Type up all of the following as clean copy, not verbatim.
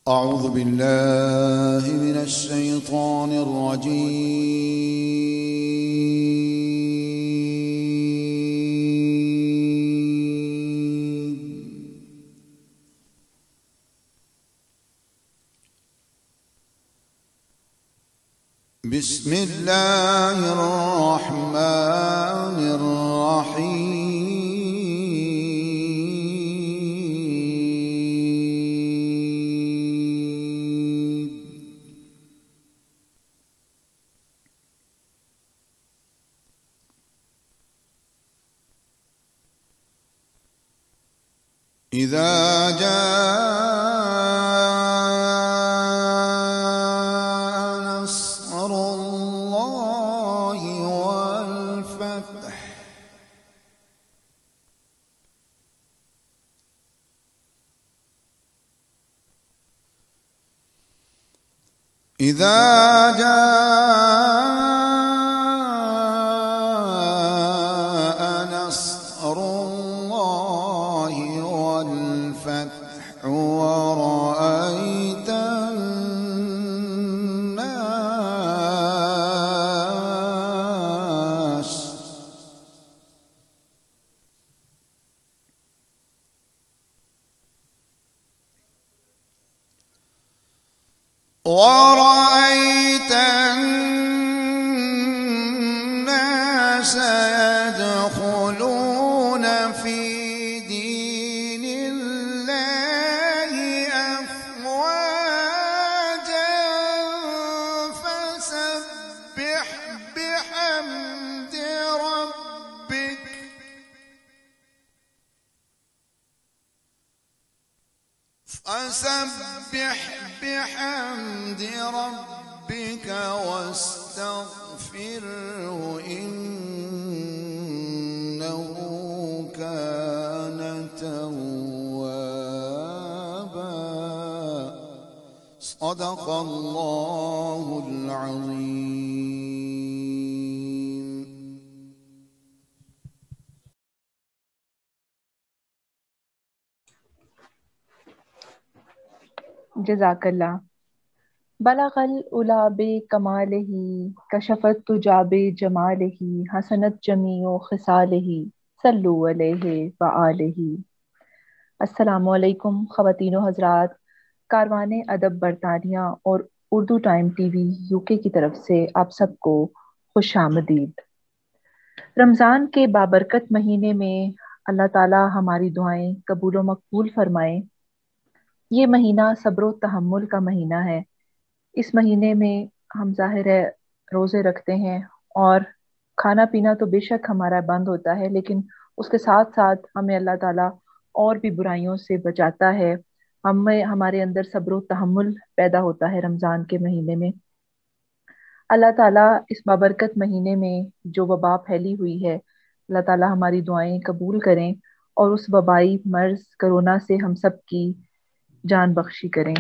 أعوذ بالله من الشيطان الرجيم. بسم الله الرحمن الرحيم. إذا جاء نصر الله والفتح إذا جاء نصر الله والفتح ورأيت الناس يدخلون في دين الله أفواجا فسبح بحمد ربك واستغفره إنه كان توابا. صدق الله العظيم. جزاک اللہ. بلغ العلا بکمالہ کشف الدجی بجمالہ حسنت جمیع خصالہ صلوا علیہ وآلہ. السلام علیکم خواتین و حضرات. کاروان ادب برطانیہ اور اردو ٹائم ٹی وی UK کی طرف سے آپ سب کو خوش آمدید. رمضان کے بابرکت مہینے میں اللہ تعالی ہماری دعائیں قبول و مقبول فرمائیں. یہ مہینہ صبر و تحمل کا مہینہ ہے. اس مہینے میں ہم ظاہر ہے روزے رکھتے ہیں اور کھانا پینا تو بے شک ہمارا بند ہوتا ہے، لیکن اس کے ساتھ ساتھ ہمیں اللہ تعالیٰ اور بھی برائیوں سے بچاتا ہے. ہمارے اندر صبر و تحمل پیدا ہوتا ہے رمضان کے مہینے میں. اللہ تعالیٰ اس بابرکت مہینے میں جو وبا پھیلی ہوئی ہے، اللہ تعالیٰ ہماری دعائیں قبول کریں اور اس وبائی مرض کرونا سے ہم سب کی جان بخشی کریں.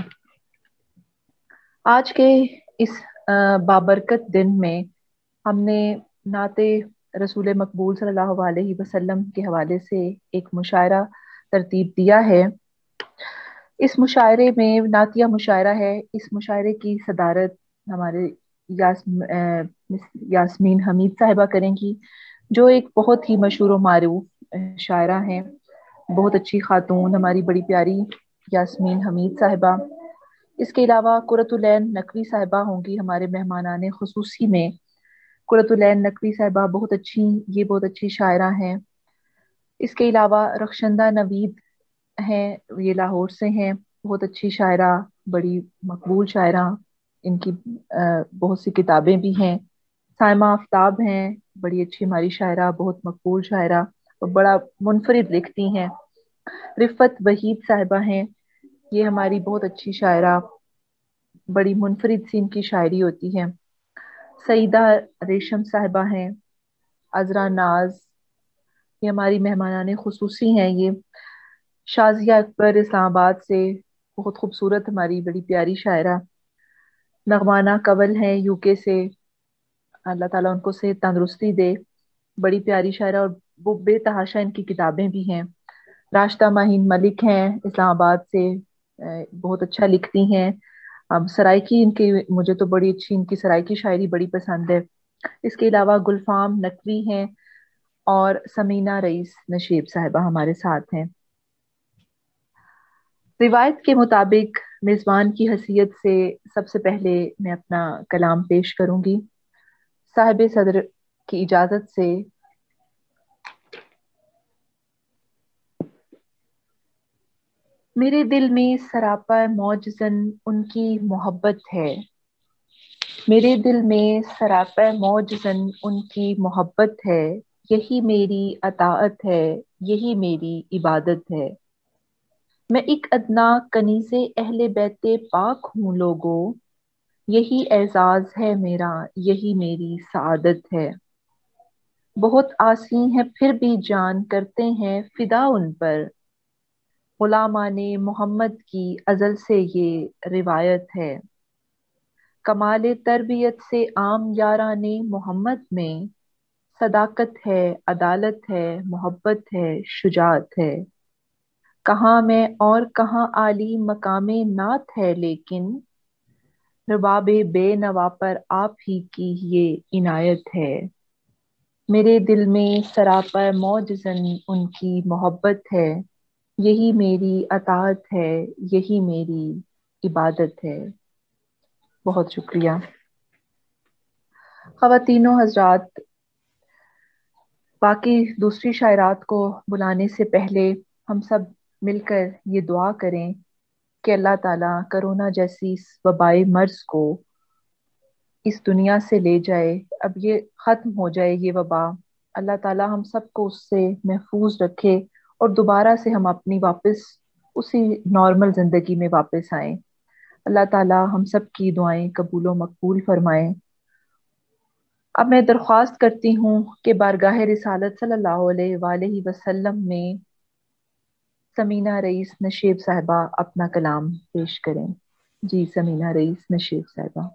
آج کے اس بابرکت دن میں ہم نے نعت رسول مقبول صلی اللہ علیہ وسلم کے حوالے سے ایک مشاعرہ ترتیب دیا ہے. اس مشاعرے میں نعتیہ مشاعرہ ہے. اس مشاعرے کی صدارت ہمارے یاسمین حمید صاحبہ کریں گی، جو ایک بہت ہی مشہور و معروف شاعرہ ہیں. بہت اچھی خاتون ہماری بڑی پیاری یاسمین حمید صاحبہ. اس کے علاوہ قرۃ العین نقوی صاحبہ ہوں گی ہمارے مہمانان خصوصی میں. قرۃ العین نقوی صاحبہ بہت اچھی شاعرہ ہیں. اس کے علاوہ رخشندہ نوید ہیں، یہ لاہور سے ہیں، بہت اچھی شاعرہ، بڑی مقبول شاعرہ. ان کی بہت سی کتابیں بھی ہیں. سائمہ آفتاب ہیں، بڑی اچھی ہماری شاعرہ، بہت مقبول شاعرہ اور بڑا منفرد لکھتی ہیں. رفت وحید صاحبہ ہیں، یہ ہماری بہت اچھی شاعرہ، بڑی منفرد سی ان کی شاعری ہوتی ہے. سعیدہ ریشم صاحبہ ہیں. عذرا ناز، یہ ہماری مہمانان خصوصی ہیں. یہ شازیہ اکبر اسلام آباد سے، بہت خوبصورت ہماری بڑی پیاری شاعرہ. نغمانہ کول ہیں UK سے، اللہ تعالیٰ ان کو صحت تندرستی دے، بڑی پیاری شاعرہ اور وہ بے تحاشا ان کی کتابیں بھی ہیں. راشدہ ماہین ملک ہیں اسلام آباد سے، बहुत अच्छा लिखती हैं। अब सराइकी इनकी, मुझे तो बड़ी अच्छी इनकी सराइकी शायरी बड़ी पसंद है। इसके अलावा गुलफाम नकवी हैं और समीना रईस नशीब साहिबा हमारे साथ हैं। रिवायत के मुताबिक मेजबान की हैसियत से सबसे पहले मैं अपना कलाम पेश करूंगी। साहिब सदर की इजाजत से मेरे दिल में सरापा मौजज़न उनकी मोहब्बत है। मेरे दिल में सरापा मौजज़न उनकी मोहब्बत है। यही मेरी अताअत है, यही मेरी इबादत है। मैं एक अदना कनीज़े अहले बैते पाक हूँ लोगों, यही एजाज है मेरा, यही मेरी सआदत है। बहुत आसी हैं फिर भी जान करते हैं फिदा उन पर, गुलामाने मोहम्मद की अजल से ये रिवायत है। कमाले तरबियत से आम याराने मोहम्मद में, सदाकत है, अदालत है, मोहब्बत है, शुजाअत है। कहाँ मैं और कहाँ आली मकामे नात है, लेकिन रबाबे बेनवा पर आप ही की ये इनायत है। मेरे दिल में सरापा मौजज़न उनकी मोहब्बत है। यही मेरी अताअत है, यही मेरी इबादत है। बहुत शुक्रिया। ख़वातीनो हज़रात, बाकी दूसरी शायरात को बुलाने से पहले हम सब मिलकर ये दुआ करें कि अल्लाह ताला कोरोना जैसी इस वबाई मर्ज को इस दुनिया से ले जाए। अब ये ख़त्म हो जाए ये वबा। अल्लाह ताला हम सबको उससे महफूज रखे और दोबारा से हम अपनी वापस उसी नॉर्मल ज़िंदगी में वापस आएं। अल्लाह ताला हम सब की दुआएं कबूल व मकबूल फरमाएं। अब मैं दरख्वास्त करती हूँ कि बारगाह रिसालत सल्लल्लाहु अलैहि वसल्लम में समीना रईस नशीब साहिबा अपना कलाम पेश करें। जी समीना रईस नशीब साहिबा।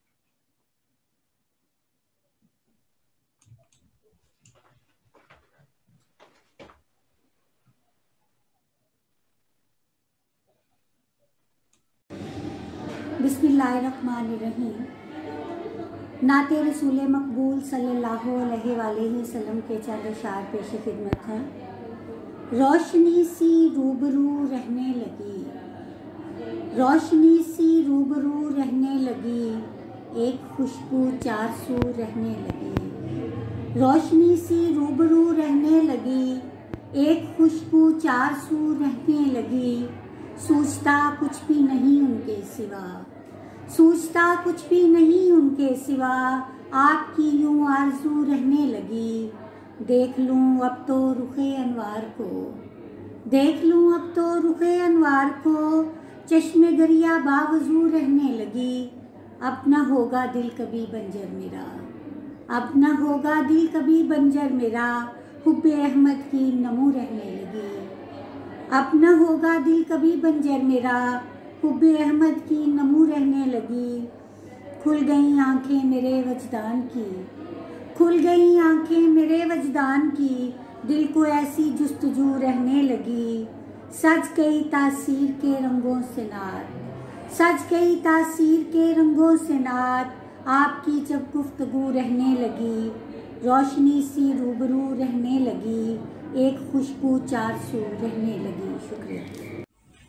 बिस्मिल्लाहिर्रहमानिर्रहीम। नाते रसूल मकबूल सल्लल्लाहु अलैहि वसल्लम के चंद अशार पेश खिदमत हैं। रोशनी सी रूबरू रहने लगी, रोशनी सी रूबरू रहने लगी, एक खुशबू चार सू रहने लगी। रोशनी सी रूबरू रहने लगी, एक खुशबू चार सू रहने लगी। सूझता कुछ भी नहीं उनके सिवा, सूझता कुछ भी नहीं उनके सिवा, आपकी यूं आरज़ू रहने लगी। देख लूं अब तो रुखे अनवार को, देख लूं अब तो रुखे अनवार को, चश्मे गरिया बावजू रहने लगी। अब न होगा दिल कभी बंजर मेरा, अब न होगा दिल कभी बंजर मेरा, हुब्बे अहमद की नमू रहने लगी। अब न होगा दिल कभी बंजर मेरा, हुब्बे अहमद की नमू रहने लगी। खुल गई आंखें मेरे वजदान की, खुल गई आंखें मेरे वजदान की, दिल को ऐसी जुस्तजू रहने लगी। सज गई तासीर के रंगों से नात, सज गई तासीर के रंगों से नात, आपकी जब गुफ्तगू रहने लगी। रोशनी सी रूबरू रहने लगी, एक खुशबू चार सू रहने लगी। शुक्रिया।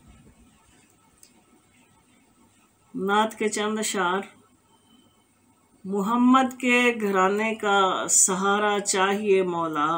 नात के चंद अशार। मोहम्मद के घराने का सहारा चाहिए मौला,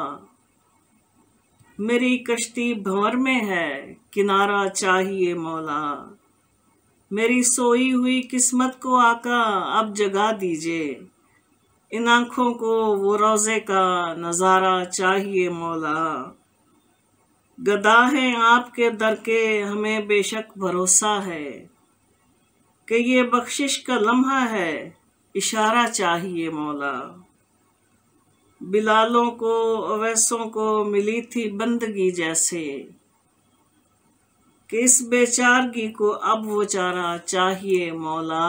मेरी कश्ती भंवर में है किनारा चाहिए मौला। मेरी सोई हुई किस्मत को आका अब जगा दीजिए, इन आँखों को वो रोज़े का नज़ारा चाहिए मौला। गदा हैं आपके दर के हमें बेशक भरोसा है, कि ये बख्शिश का लम्हा है इशारा चाहिए मौला। बिलालों को अवैसों को मिली थी बंदगी जैसे, कि इस बेचारगी को अब वो चारा चाहिए मौला।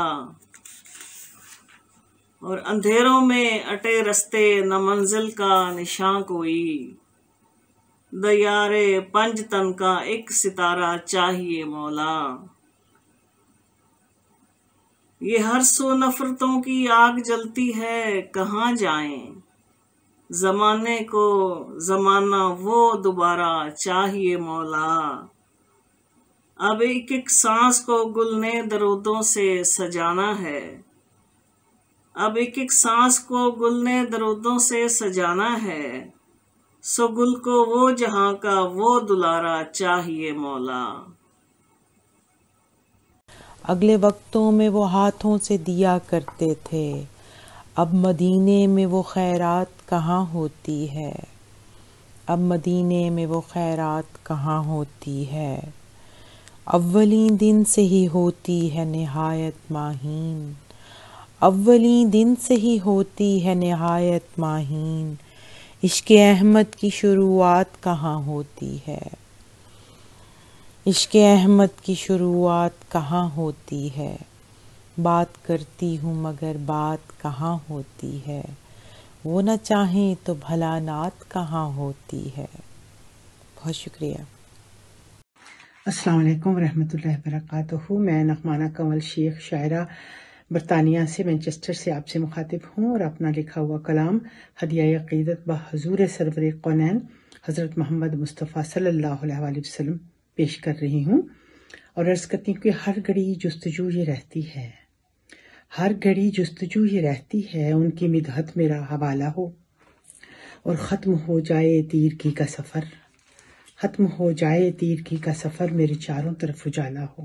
और अंधेरों में अटे रस्ते न मंजिल का निशान कोई, دیارے پنج تن کا ایک ستارہ چاہیے مولا۔ یہ ہر سو نفرتوں کی آگ جلتی ہے کہاں جائیں، زمانے کو زمانہ وہ دوبارہ چاہیے مولا۔ اب ایک ایک سانس کو گل نے درودوں سے سجانا ہے، اب ایک ایک سانس کو گل نے درودوں سے سجانا ہے، سو گل کو وہ جہاں کا وہ دلارا چاہیے مولا۔ اگلے وقتوں میں وہ ہاتھوں سے دیا کرتے تھے، اب مدینے میں وہ خیرات کہاں ہوتی ہے، اب مدینے میں وہ خیرات کہاں ہوتی ہے۔ اولین دن سے ہی ہوتی ہے نہایت ماہین، اولین دن سے ہی ہوتی ہے نہایت ماہین، عشق احمد کی شروعات کہاں ہوتی ہے، عشق احمد کی شروعات کہاں ہوتی ہے۔ بات کرتی ہوں مگر بات کہاں ہوتی ہے، وہ نہ چاہیں تو بھلا نعت کہاں ہوتی ہے۔ بہت شکریہ۔ السلام علیکم ورحمۃ اللہ وبرکاتہ۔ میں نغمانہ کنول شیخ، شاعرہ، برطانیہ سے، مانچسٹر سے آپ سے مخاطب ہوں اور اپنا لکھا ہوا کلام ہدیہ عقیدت بحضور سرور کونین حضرت محمد مصطفیٰ صلی اللہ علیہ وآلہ وسلم پیش کر رہی ہوں، اور عرض کرتی ہوں کہ ہر گھڑی جستجو یہ رہتی ہے، ہر گھڑی جستجو یہ رہتی ہے، ان کی مدحت میرا حوالہ ہو، اور ختم ہو جائے تیرگی کا سفر، ختم ہو جائے تیرگی کا سفر، میرے چاروں طرف اجالا ہو۔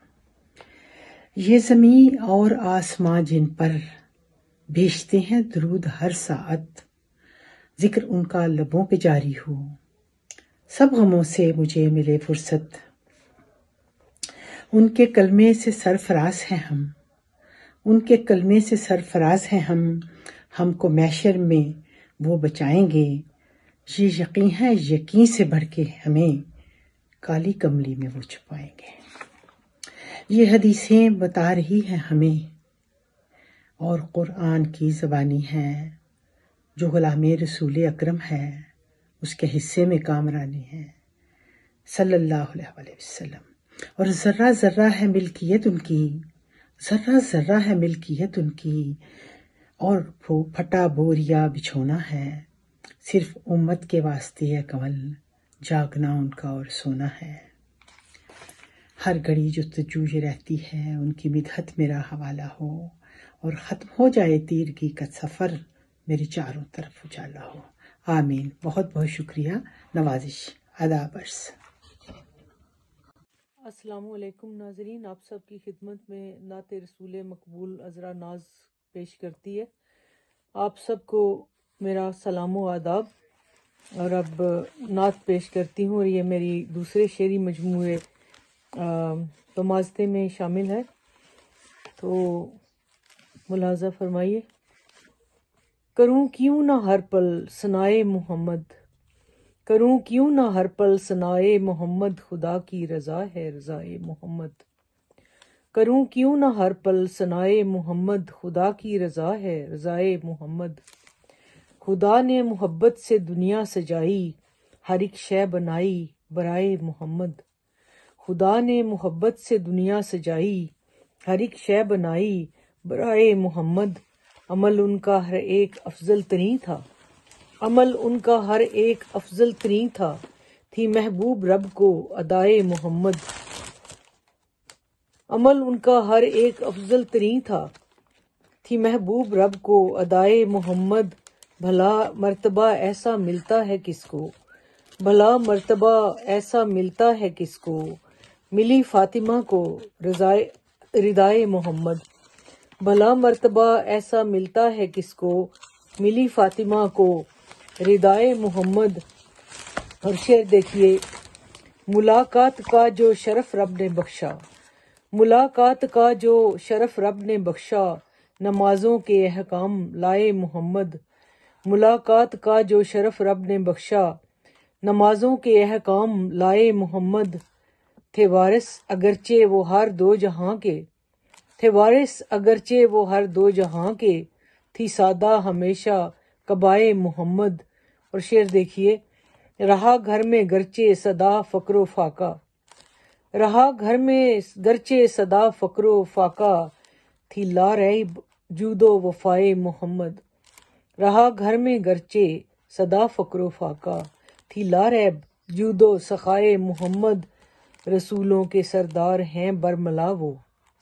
یہ زمین اور آسماں جن پر بھیجتے ہیں درود ہر ساعت، ذکر ان کا لبوں پہ جاری ہو، سب غموں سے مجھے ملے فرصت، ان کے کلمے سے سرفراز ہیں ہم، ان کے کلمے سے سرفراز ہیں ہم کو محشر میں وہ بچائیں گے، یہ یقین ہے یقین سے بڑھ کے ہمیں کالی کملی میں وہ چھپائیں گے۔ یہ حدیثیں بتا رہی ہیں ہمیں اور قرآن کی زبانی ہے، جو غلام رسول اکرم ہے اس کے حصے میں کامرانی ہے صلی اللہ علیہ وآلہ وسلم، اور ذرہ ذرہ ہے ملکیت ان کی، ذرہ ذرہ ہے ملکیت ان کی، اور وہ پھٹا بوریا بچھونا ہے، صرف امت کے واسطے ہے کمل، جاگنا ان کا اور سونا ہے۔ ہر گھڑی جستجو یہ رہتی ہے، ان کی مدحت میرا حوالہ ہو، اور ختم ہو جائے تیرگی کا سفر، میرے چاروں طرف اجالا ہو۔ آمین۔ بہت بہت شکریہ۔ نوازش آداب عرض۔ السلام علیکم ناظرین، آپ سب کی خدمت میں نعت رسول مقبول عذرا ناز پیش کرتی ہے۔ آپ سب کو میرا سلام و آداب، اور اب نعت پیش کرتی ہوں، اور یہ میری دوسرے شعری مجموعے تمازتے میں شامل ہے، تو ملاحظہ فرمائیے۔ کروں کیوں نہ ہر پل ثنائے محمد، کروں کیوں نہ ہر پل ثنائے محمد، خدا کی رضا ہے رضائے محمد، کروں کیوں نہ ہر پل ثنائے محمد، خدا کی رضا ہے رضائے محمد۔ خدا نے محبت سے دنیا سجائی، ہر ایک شے بنائی برائے محمد، خدا نے محبت سے دنیا سجائی، ہر ایک شے بنائی برائے محمد۔ عمل ان کا ہر ایک افضل ترین تھا، عمل ان کا ہر ایک افضل ترین تھا، تھی محبوب رب کو ادائے محمد، عمل ان کا ہر ایک افضل ترین تھا، تھی محبوب رب کو ادائے محمد۔ بھلا مرتبہ ایسا ملتا ہے کس کو، بھلا مرتبہ ایسا ملتا ہے کس کو، ملی فاطمہ کو ردائے محمد، بھلا مرتبہ ایسا ملتا ہے کس کو، ملی فاطمہ کو ردائے محمد۔ اور شعر دیکھیے۔ ملاقات کا جو شرف رب نے بخشا، ملاقات کا جو شرف رب نے بخشا، نمازوں کے احکام لائے محمد، ملاقات کا جو شرف رب نے بخشا، نمازوں کے احکام لائے محمد۔ تھے وارث اگرچہ وہ ہر دو جہاں کے، تھے وارث اگرچہ وہ ہر دو جہاں کے، تھی سادہ ہمیشہ قبائے محمد۔ اور شعر دیکھیے۔ رہا گھر میں گرچہ صدا فقر و فاقہ، رہا گھر میں گرچہ صدا فقر و فاقہ، تھی لا ریب جود و وفائے محمد، رہا گھر میں گرچہ صدا فقر و فاقہ، تھی لا ریب جود و سخائے محمد، رسولوں کے سردار ہیں برملا وہ،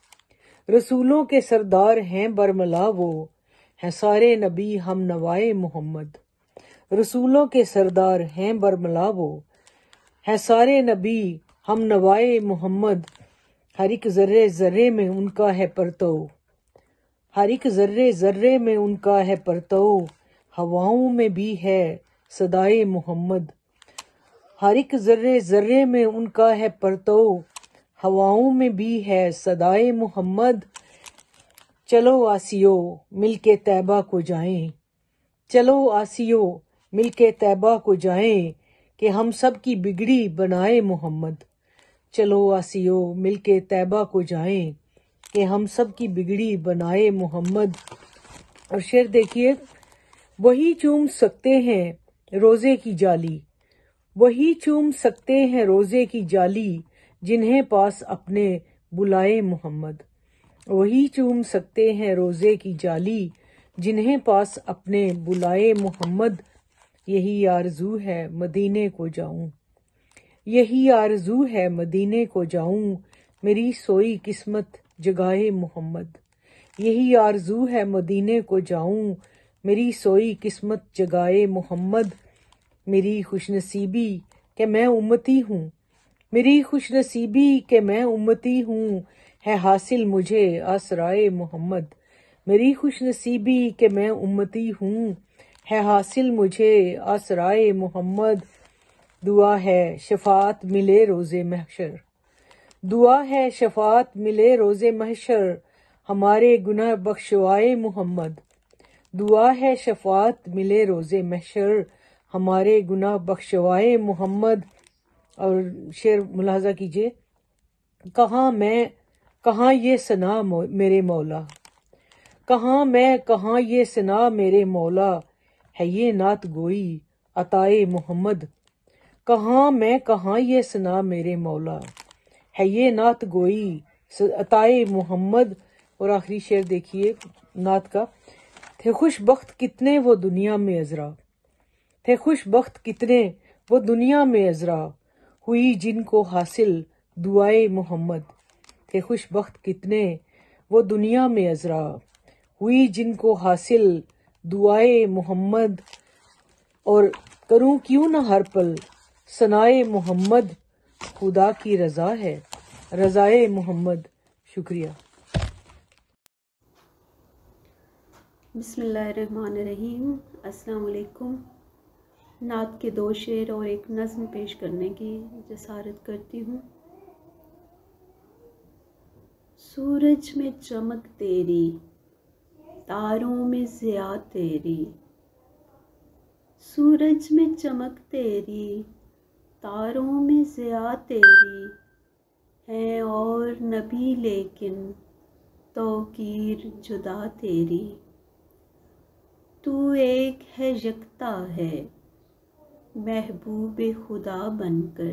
رسولوں کے سردار ہیں برملا وہ، ہیں سارے نبی ہم نوائے محمد، رسولوں کے سردار ہیں برملا وہ، ہیں سارے نبی ہم نوائے محمد، ہر ایک ذرے ذرے میں ان کا ہے پرتو، ہر ایک ذرے ذرے میں ان کا ہے پرتو، ہواؤں میں بھی ہے صدائے محمد، ہر ایک ذرے ذرے میں ان کا ہے پرتو، ہواؤں میں بھی ہے صدائے محمد، چلو آسیو مل کے طیبہ کو جائیں، چلو آسیو مل کے طیبہ کو جائیں، کہ ہم سب کی بگڑی بنائے محمد، چلو آسیو مل کے طیبہ کو جائیں، کہ ہم سب کی بگڑی بنائے محمد۔ اور شعر دیکھیے، وہی چوم سکتے ہیں روزے کی جالی، وہی چوم سکتے ہیں روزے کی جالی، جنہیں پاس اپنے بلائے محمد، وہی چوم سکتے ہیں روزے کی جالی، جنہیں پاس اپنے بلائے محمد، یہی آرزو ہے مدینے کو جاؤں، یہی آرزو ہے مدینے کو جاؤں، میری سوئی قسمت جگائے محمد، یہی آرزو ہے مدینے کو جاؤں، میری سوئی قسمت جگائے محمد، میری خوش نصیبی کہ میں امتی ہوں، میری خوش نصیبی کہ میں امتی ہوں، ہے حاصل مجھے آسرائے محمد، میری خوش نصیبی کہ میں امتی ہوں، ہے حاصل مجھے آسرائے محمد، دعا ہے شفاعت ملے روز محشر، دعا ہے شفاعت ملے روز محشر، ہمارے گناہ بخشوائے محمد، دعا ہے شفاعت ملے روز محشر، ہمارے گناہ بخشوائے محمد۔ اور شعر ملاحظہ کیجئے، کہاں میں کہاں یہ ثنا میرے مولا، کہاں میں کہاں یہ ثنا میرے مولا، ہے یہ نعت گوئی عطائے محمد، کہاں میں کہاں یہ ثنا میرے مولا، ہے یہ نعت گوئی عطائے محمد۔ اور آخری شعر دیکھیے نعت کا، تھے خوش بخت کتنے وہ دنیا میں عذرا، تھے خوش بخت کتنے وہ دنیا میں عذرا، ہوئی جن کو حاصل دعائے محمد، تھے خوش بخت کتنے وہ دنیا میں عذرا، ہوئی جن کو حاصل دعائے محمد، اور کروں کیوں نہ ہر پل ثنائے محمد، خدا کی رضا ہے رضائے محمد۔ شکریہ۔ بسم اللہ الرحمن الرحیم۔ السلام علیکم۔ نعت کے 2 شعر اور ایک نظم پیش کرنے کی جسارت کرتی ہوں۔ سورج میں چمک تیری، تاروں میں ضیاء تیری، سورج میں چمک تیری، تاروں میں ضیاء تیری، ہیں اور نبی لیکن توقیر جدا تیری، تو ایک ہے یکتا ہے محبوب خدا بن کر،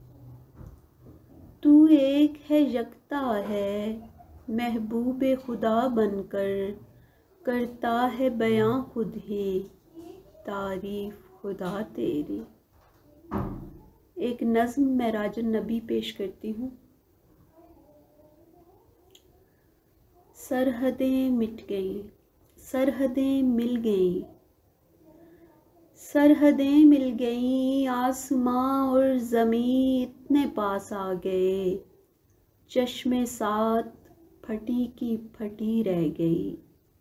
تو ایک ہے یکتا ہے محبوب خدا بن کر، کرتا ہے بیاں خود ہی تعریف خدا تیری۔ ایک نظم معراج النبی پیش کرتی ہوں۔ سرحدیں مٹ گئیں، سرحدیں مل گئیں، سرحدیں مل گئیں، آسماں اور زمیں اتنے پاس آ گئے، چشم سات پھٹی کی پھٹی رہ گئی،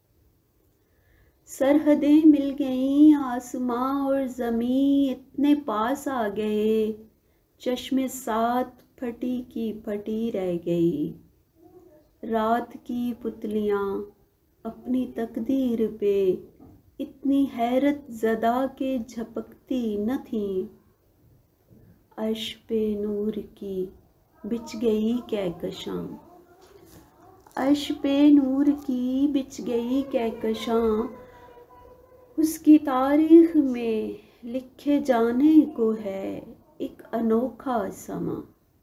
سرحدیں مل گئیں، آسماں اور زمیں اتنے پاس آ گئے، چشم سات پھٹی کی پھٹی رہ گئی، رات کی پتلیاں اپنی تقدیر پہ اتنی حیرت زدہ کہ جھپکتی نہ تھیں، عرش پہ نور کی بچھ گئی کہکشاں، عرش پہ نور کی بچھ گئی کہکشاں، اس کی تاریخ میں लिखे जाने को है एक अनोखा समा।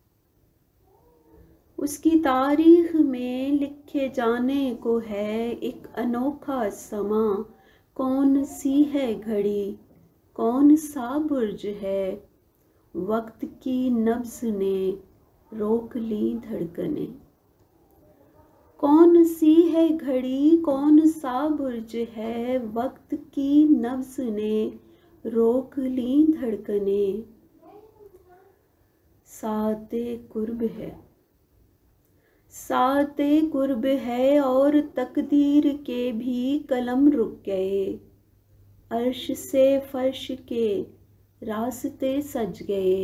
उसकी तारीख में लिखे जाने को है एक अनोखा समा। कौन सी है घड़ी, कौन सा बुर्ज है, वक्त की नब्ज ने रोक ली धड़कने। कौन सी है घड़ी, कौन सा बुर्ज है, वक्त की नब्ज ने रोक ली धड़कने। साते कुर्ब है, साते कुर्ब है और तकदीर के भी कलम रुक गए। अर्श से फर्श के रास्ते सज गए,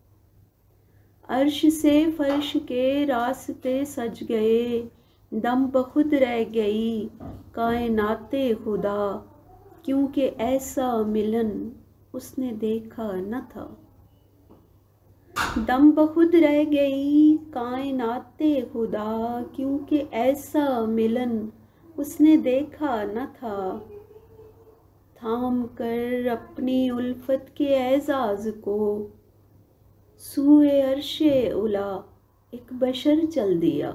अर्श से फर्श के रास्ते सज गए। दम बखुद रह गई कायनाते खुदा, क्योंकि ऐसा मिलन उसने देखा न था। दम बखुद रह गई कायनाते खुदा, क्योंकि ऐसा मिलन उसने देखा न था। थाम कर अपनी उल्फत के एजाज को सूए अर्शे उला एक बशर चल दिया।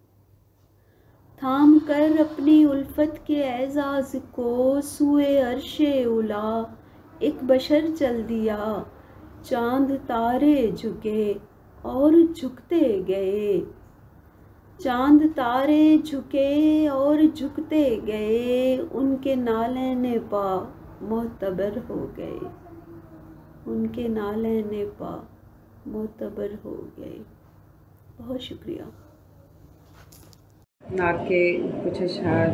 थाम कर अपनी उल्फत के एजाज को सूए अर्शे उला एक बशर चल दिया। चांद तारे झुके और झुकते गए, चांद तारे झुके और झुकते गए। उनके नाले ने पा मोतबर हो गए, उनके नाले ने पा मोतबर हो गए। बहुत शुक्रिया। नात के कुछ अशआर।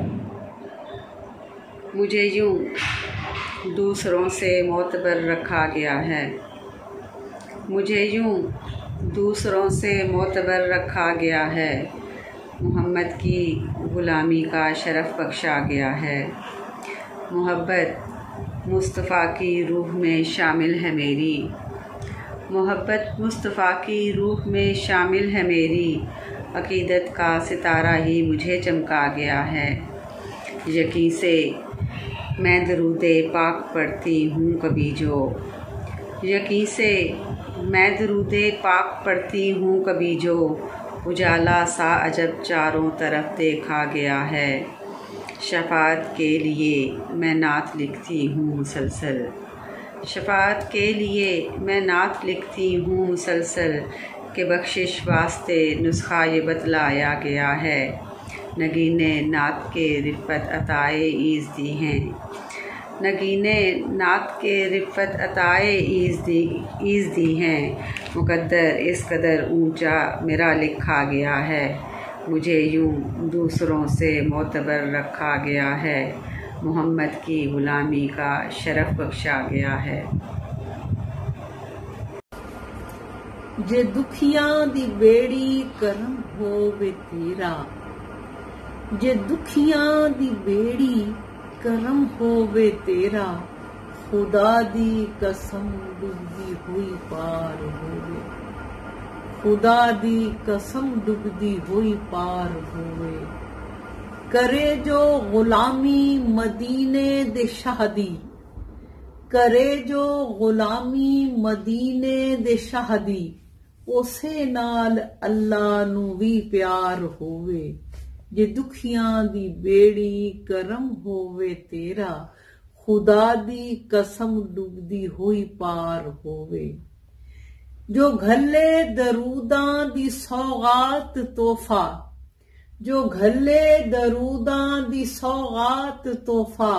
मुझे यूं दूसरों से मोतबर रखा गया है, मुझे यूं दूसरों से मोतबर रखा गया है। मोहम्मद की ग़ुलामी का शरफ़ बख्शा गया है। मोहब्बत मुस्तफ़ा की रूह में शामिल है मेरी, मोहब्बत मुस्तफ़ा की रूह में शामिल है मेरी। अक़ीदत का सितारा ही मुझे चमका गया है। यकीन से मैं दरूदे पाक पढ़ती हूँ कभी जो, यकीन से मैं दरूदे पाक पढ़ती हूँ कभी जो। उजाला सा अजब चारों तरफ देखा गया है। शफ़ाअत के लिए मैं नात लिखती हूँ मुसलसल, शफ़ाअत के लिए मैं नात लिखती हूँ मुसलसल। के बख्शिश वास्ते नुस्खा ये बतलाया गया है। नगीने नात के रिफ़त अताए ईज़ दी हैं, नगीने नात के रिफ़त अताए ईज़ दी हैं। मुक़द्दर इस कदर ऊंचा मेरा लिखा गया है। मुझे यूं दूसरों से मोतबर रखा गया है। मोहम्मद की ग़ुलामी का शरफ़ बख्शा गया है। जे दुखियां दी बेड़ी करम होवे तेरा, जे दुखियां दी बेड़ी करम होवे तेरा। खुदा दी कसम डुबदी हुई पार होवे, खुदा दी कसम डुबदी हुई पार होवे। करे जो ग़ुलामी मदीने दे शाह दी, करे जो ग़ुलामी मदीने दे शाह दी। उसे नाल अल्लाह नू भी प्यार होवे। जे दुखियां दी बेड़ी करम होवे तेरा, खुदा दी कसम डुबदी हुई पार होवे। जो घल्ले दरूदां दी सौगात तोहफा, जो घल्ले दरूदां दी सौगात तोहफा।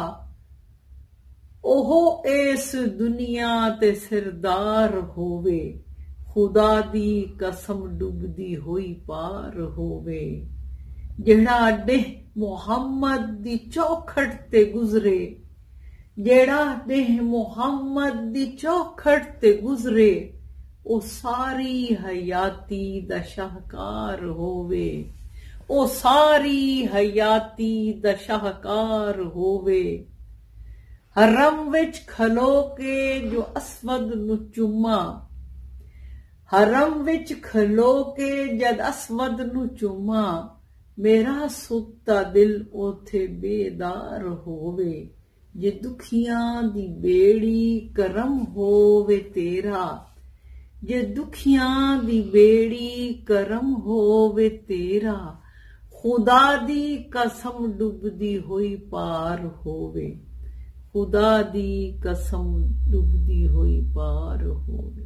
ओहो इस दुनिया ते सिरदार होवे। खुदा दी कसम डुबदी हुई पार होवे। जेड़ा डेह मुहम्मद दी चौखट ते गुजरे, जेड़ा डेह मुहम्मद दी चौखट ते गुजरे। ओ सारी हयाती दा शाहकार होवे, ओ सारी हयाती दा शाहकार होवे। हरम विच खलो के जो असवद नू चुम्मा, हरम विच खलो के जद असवद नू चुम्मा। मेरा सुत्ता दिल ओथे बेदार होवे। ਜੇ ਦੁਖੀਆਂ ਦੀ ਬੇੜੀ ਕਰਮ ਹੋਵੇ ਤੇਰਾ, ਜੇ ਦੁਖੀਆਂ ਦੀ ਬੇੜੀ ਕਰਮ ਹੋਵੇ ਤੇਰਾ, ਖੁਦਾ ਦੀ ਕਸਮ ਡੁੱਬਦੀ ਹੋਈ ਪਾਰ ਹੋਵੇ, खुदा दी कसम डूबती हुई पार होवे।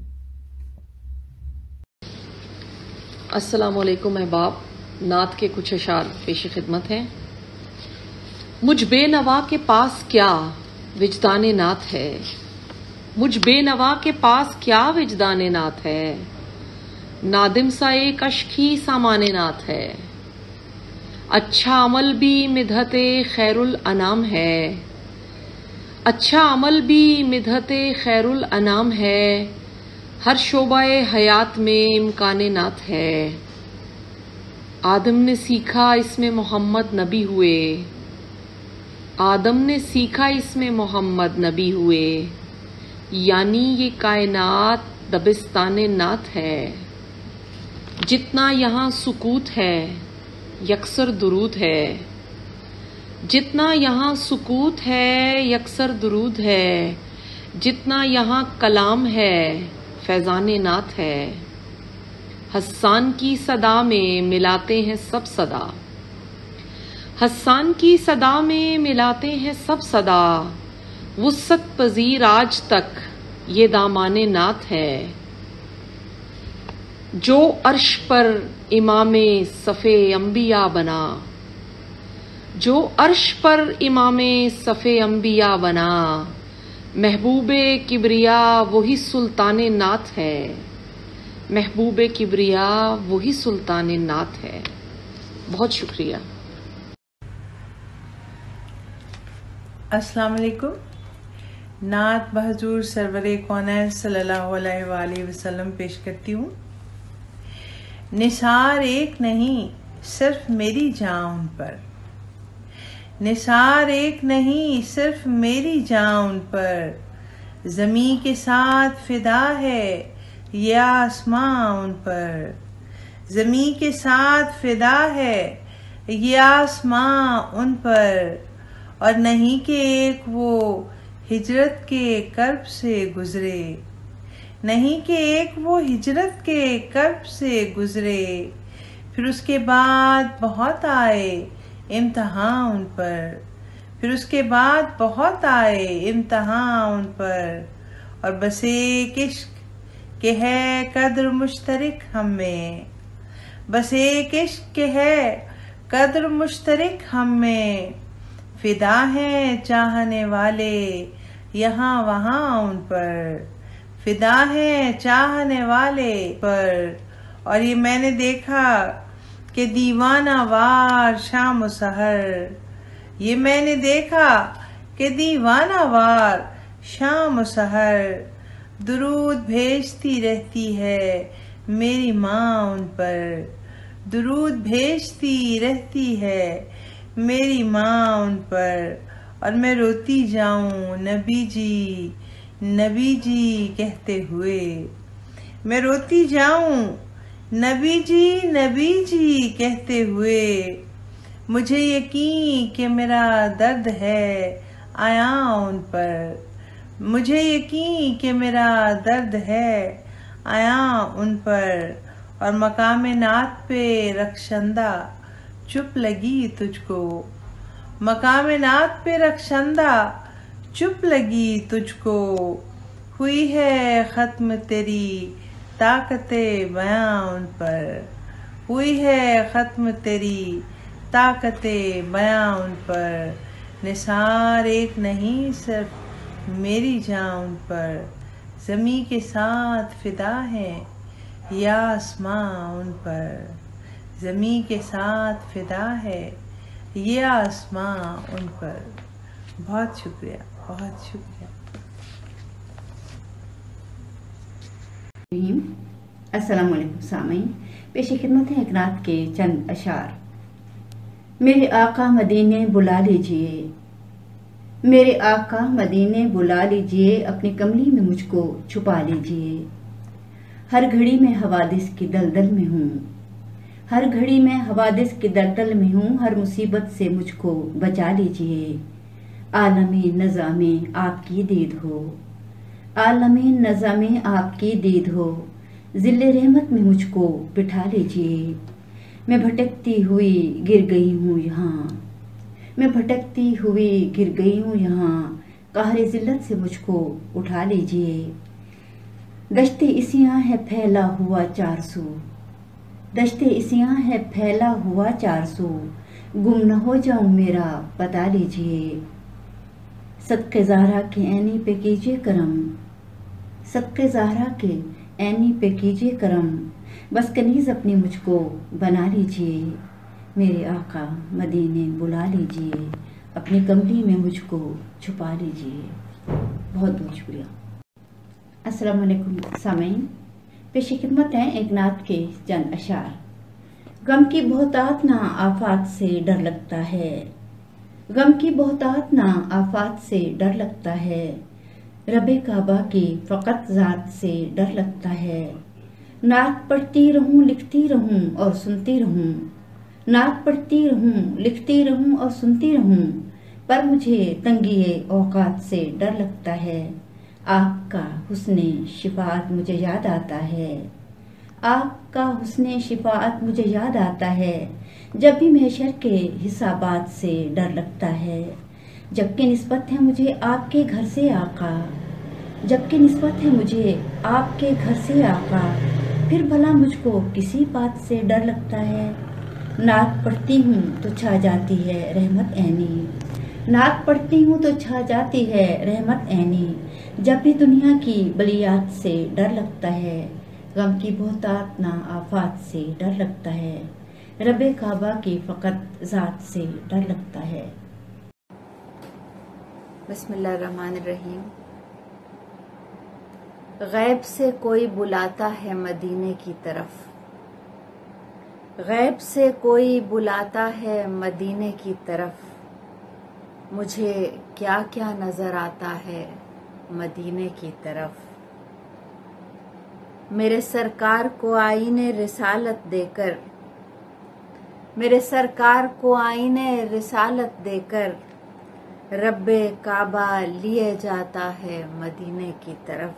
अस्सलाम वालेकुम अहबाब, नात के कुछ अशार पेश खिदमत हैं। मुझ बेनवा के पास क्या विजदान नात है, मुझ बेनवा के पास क्या विजदान नात है, नादिम सा एक अश्क ही सामान नात है, अच्छा अमल भी मिधते खैरुल अनाम है, अच्छा अमल भी मिधते खैरुल अनाम है, हर शोबाए हयात में इम्कान नात है। आदम ने सीखा इसमें मोहम्मद नबी हुए, आदम ने सीखा इसमें मोहम्मद नबी हुए, यानी ये कायनात दबिस्तान नात है। जितना यहाँ सुकूत है यकसर दुरूद है, जितना यहाँ सुकूत है यकसर दुरूद है, जितना यहाँ कलाम है फैज़ान नात है। हस्सान की सदा में मिलाते हैं सब सदा, हस्सान की सदा में मिलाते हैं सब सदा, वुस्सत पजीर आज तक ये दामाने नात है। जो अर्श पर इमामे सफ़े अंबिया बना, जो अर्श पर इमामे सफ़े अंबिया बना, महबूबे किबरिया वही सुल्तान नात है, महबूबे किबरिया वही सुल्तान नात है। बहुत शुक्रिया। अस्सलाम वालेकुम। नात बहजूर सरवरे कौनैन सल्लल्लाहु अलैहि वसल्लम पेश करती हूँ। निसार एक नहीं सिर्फ मेरी जान पर, निसार एक नहीं सिर्फ मेरी जान पर, ज़मीं के साथ फिदा है ये आसमां उन पर, ज़मीं के साथ फिदा है ये आसमां उन पर, और नहीं कि एक वो हिजरत के कर्ब से गुजरे, नहीं कि एक वो हिजरत के कर्ब से गुजरे, फिर उसके बाद बहुत आए इम्तिहान उन पर, फिर उसके बाद बहुत आए इम्तिहान उन पर, और बस एक इश्क के है कद्र मुश्तरक हम में, बस एक इश्क के है कद्र मुश्तरक हम में, फिदा हैं चाहने वाले यहाँ वहाँ उन पर, फिदा हैं चाहने वाले पर। और ये मैंने देखा कि दीवाना वार शाम व सहर, ये मैंने देखा कि दीवाना वार शाम व सहर, दुरूद भेजती रहती है मेरी माँ उन पर, दुरूद भेजती रहती है मेरी माँ उन पर, और मैं रोती जाऊं नबी जी कहते हुए, मैं रोती जाऊं नबी जी कहते हुए, मुझे यकीन कि मेरा दर्द है आया उन पर, मुझे यकीन कि मेरा दर्द है आया उन पर, और मकाम नात पे रखशंदा चुप लगी तुझको, मकाम नात पे रखशंदा चुप लगी तुझको, हुई है खत्म तेरी ताकते बयां उन पर, हुई है खत्म तेरी ताकते बयां उन पर, निसार एक नहीं सिर्फ मेरी जान उन पर, ज़मीं के साथ फिदा है या आसमां उन पर, ज़मीं के साथ फिदा है ये आसमां उन पर। बहुत शुक्रिया, बहुत शुक्रिया। अस्सलाम वालेकुम सामीन, पेश खिदमत है एक नात के चंद अशार। मेरे आका मदीने बुला लीजिए, मेरे आका मदीने बुला लीजिए, अपनी कमली में मुझको छुपा लीजिए, हर घड़ी में हवादिस की दलदल में हूँ, हर घड़ी में हवादिस की दलदल में हूँ, हर मुसीबत से मुझको बचा लीजिए, आलमे नज़ामे आपकी दीद हो, आलमे नज़ामे आपकी दीद हो, ज़िल्ले रहमत में मुझको बिठा लीजिए। मैं भटकती हुई गिर गई हूँ यहाँ, मैं भटकती हुई गिर गई हूँ यहाँ, कहरे ज़िल्लत से मुझको उठा लीजिए। दश्ते इसियाँ है फैला हुआ 400, दश्ते इसियाँ है फैला हुआ 400, गुम न हो जाऊं मेरा बता लीजिए। सदके ज़हरा के ऐनी पे कीजिए करम, सदके ज़हरा के ऐनी पे कीजिए करम, बस कनीज़ अपनी मुझको बना लीजिए। मेरे आका मदीने बुला लीजिए, अपनी कमली में मुझको छुपा लीजिए। बहुत बहुत शुक्रिया। अस्सलाम वालेकुम सामीन, पेश खिदमत है एक नात के चंद अशार। गम की बहुतात ना आफात से डर लगता है, गम की बहुतात ना आफात से डर लगता है, रबे काबा की फ़कत ज़ात से डर लगता है। नात पढ़ती रहूं लिखती रहूं और सुनती रहूं, नात पढ़ती रहूं लिखती रहूं और सुनती रहूं, पर मुझे तंगी औकात से डर लगता है। आपका हुस्ने शिफात मुझे याद आता है, आपका हुस्ने शिफात मुझे याद आता है, जब भी महशर के हिसाबात से डर लगता है। जबकि निस्बत है मुझे आपके घर से आका, जबकि निस्बत है मुझे आपके घर से आका, फिर भला मुझको किसी बात से डर लगता है। नात पढ़ती हूँ तो छा जाती है रहमत ऐनी, नात पढ़ती हूँ तो छा जाती है रहमत ऐनी, जब भी दुनिया की बलियात से डर लगता है, गम की बहुतात ना आफात से डर लगता है, रबे काबा की फ़कत ज़ात से डर लगता है। बिस्मिल्लाहिर्रहमानिर्रहीम। गैब से कोई बुलाता है मदीने की तरफ, गैब से कोई बुलाता है मदीने की तरफ, मुझे क्या क्या नजर आता है मदीने की तरफ। मेरे सरकार को आईने रिसालत देकर, मेरे सरकार को आईने रिसालत देकर, रब्बे काबा लिए जाता है मदीने की तरफ।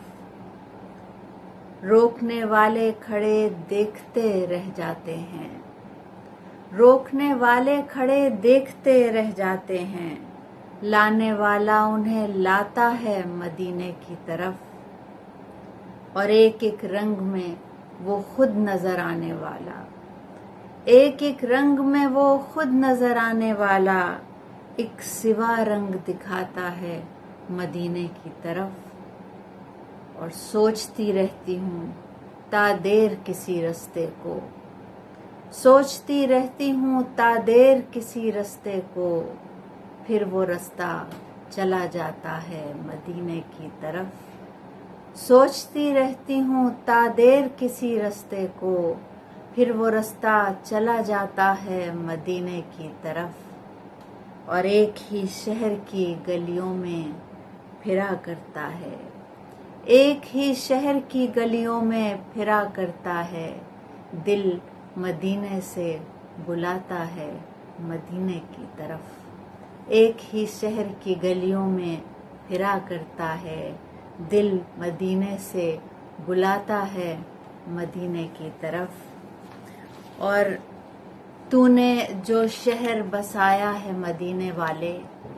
रोकने वाले खड़े देखते रह जाते हैं, रोकने वाले खड़े देखते रह जाते हैं, लाने वाला उन्हें लाता है मदीने की तरफ। और एक एक रंग में वो खुद नजर आने वाला, एक एक रंग में वो खुद नजर आने वाला, एक सिवा रंग दिखाता है मदीने की तरफ। और सोचती रहती हूँ ता देर किसी रास्ते को, सोचती रहती हूँ ता देर किसी रास्ते को, फिर वो रास्ता चला जाता है मदीने की तरफ। सोचती रहती हूँ ता देर किसी रास्ते को, फिर वो रास्ता चला जाता है मदीने की तरफ। और एक ही शहर की गलियों में फिरा करता है, एक ही शहर की गलियों में फिरा करता है, दिल मदीने से बुलाता है मदीने की तरफ। एक ही शहर की गलियों में फिरा करता है, दिल मदीने से बुलाता है मदीने की तरफ। और तूने जो शहर बसाया है मदीने वाले,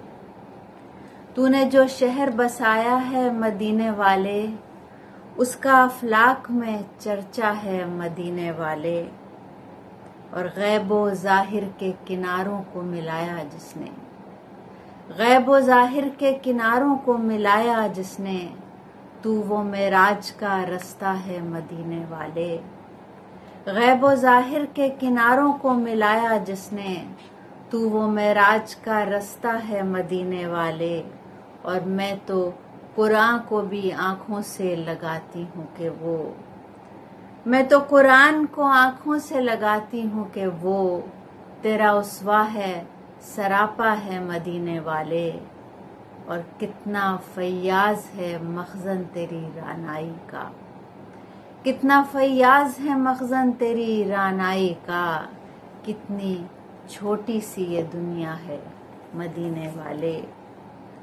तूने जो शहर बसाया है मदीने वाले, उसका अफलाक में चर्चा है मदीने वाले। और गैबो ज़ाहिर के किनारों को मिलाया जिसने, गैबो ज़ाहिर के किनारों को मिलाया जिसने, तू वो मेराज का रास्ता है मदीने वाले। गैबो ज़ाहिर के किनारों को मिलाया जिसने, तू वो मेराज का रास्ता है मदीने वाले। और मैं तो कुरान को भी आंखों से लगाती हूँ कि वो, मैं तो कुरान को आंखों से लगाती हूँ कि वो तेरा उसवा है, सरापा है मदीने वाले। और कितना फैयाज है मखज़न तेरी रानाई का, कितना फैयाज है मखज़न तेरी रानाई का, कितनी छोटी सी ये दुनिया है मदीने वाले।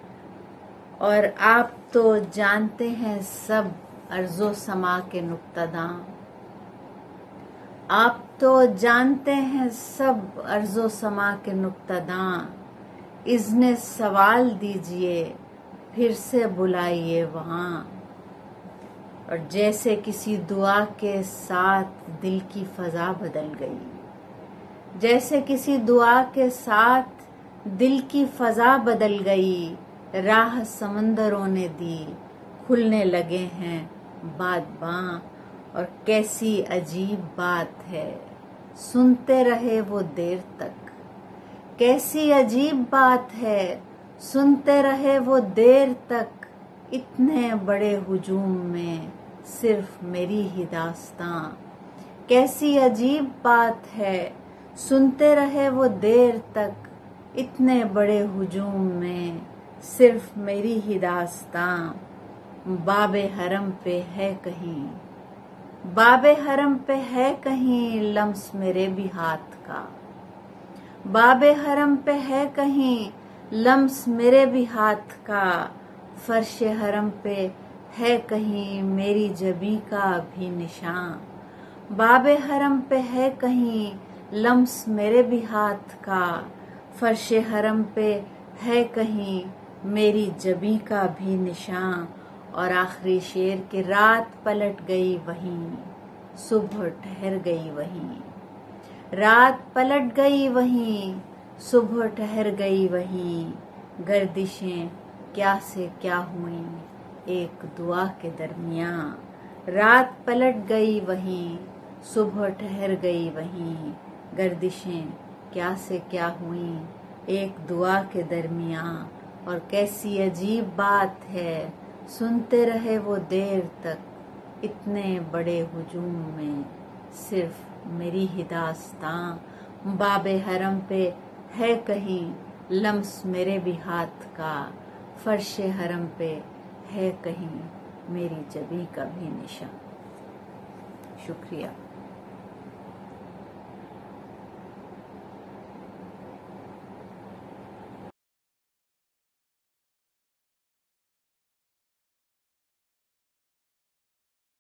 اور آپ تو جانتے ہیں سب ارض و سما کے نقطہ آپ تو جانتے ہیں سب ارض و سما کے نقطہ اذن سوال دیجئے پھر سے بلائیے وہاں اور جیسے کسی دعا کے ساتھ دل کی فضا بدل گئی جیسے کسی دعا کے ساتھ دل کی فضا بدل گئی راہ سمندروں نے دی کھلنے لگے ہیں بادباں اور کیسی عجیب بات ہے سنتے رہے وہ دیر تک کیسی عجیب بات ہے سنتے رہے وہ دیر تک اتنے بڑے ہجوم میں صرف میری ہی داستاں کیسی عجیب بات ہے سنتے رہے وہ دیر تک اتنے بڑے ہجوم میں صرف میری ہی داستاں باب حرم پہ ہے کہیں باب حرم پہ ہے کہیں لمس میرے بھی ہاتھ کا باب حرم پہ ہے کہیں لمس میرے بھی ہاتھ کا فرش حرم پہ ہے کہیں میری جبی کا بھی نشان باب حرم پہ ہے کہیں لمس میرے بھی ہاتھ کا فرش حرم پہ ہے کہیں میری جبی کا بھی نشان اور آخری شعر کی رات پلٹ گئی وہیں صبح ٹھہر گئی وہیں رات پلٹ گئی وہیں صبح ٹھہر گئی وہیں گردشیں کیا سے کیا ہوئیں ایک دعا کے درمیان رات پلٹ گئی وہیں صبح ٹھہر گئی وہیں گردشیں کیا سے کیا ہوئیں ایک دعا کے درمیان اور کیسی عجیب بات ہے سنتے رہے وہ دیر تک اتنے بڑے ہجوم میں صرف میری ہی داستاں باب حرم پہ ہے کہیں لمس میرے بھی ہاتھ کا فرش حرم پہ ہے کہیں میری جبی کا بھی نشان شکریہ